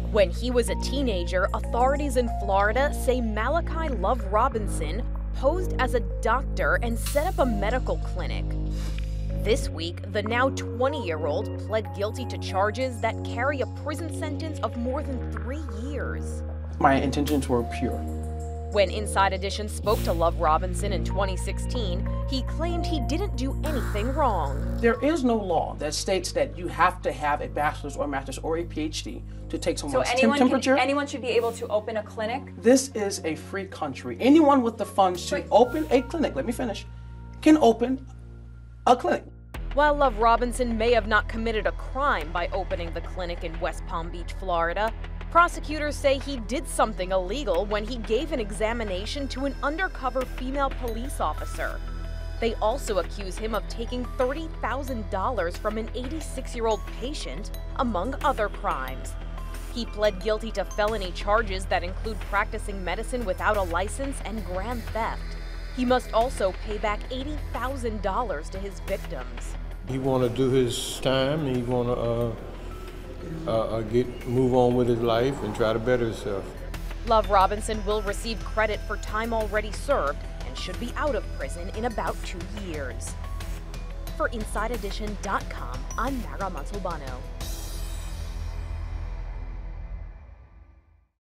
When he was a teenager, authorities in Florida say Malachi Love Robinson posed as a doctor and set up a medical clinic. This week, the now 20-year-old pled guilty to charges that carry a prison sentence of more than 3 years. My intentions were pure. When Inside Edition spoke to Love Robinson in 2016, he claimed he didn't do anything wrong. There is no law that states that you have to have a bachelor's or master's or a PhD to take someone's temperature. Anyone should be able to open a clinic? This is a free country. Anyone with the funds to open a clinic, let me finish, can open a clinic. While Love Robinson may have not committed a crime by opening the clinic in West Palm Beach, Florida, prosecutors say he did something illegal when he gave an examination to an undercover female police officer. They also accuse him of taking $30,000 from an 86-year-old patient, among other crimes. He pled guilty to felony charges that include practicing medicine without a license and grand theft. He must also pay back $80,000 to his victims. He want to do his time. He want to move on with his life and try to better himself. Love Robinson will receive credit for time already served and should be out of prison in about 2 years. For InsideEdition.com, I'm Mara Montalbano.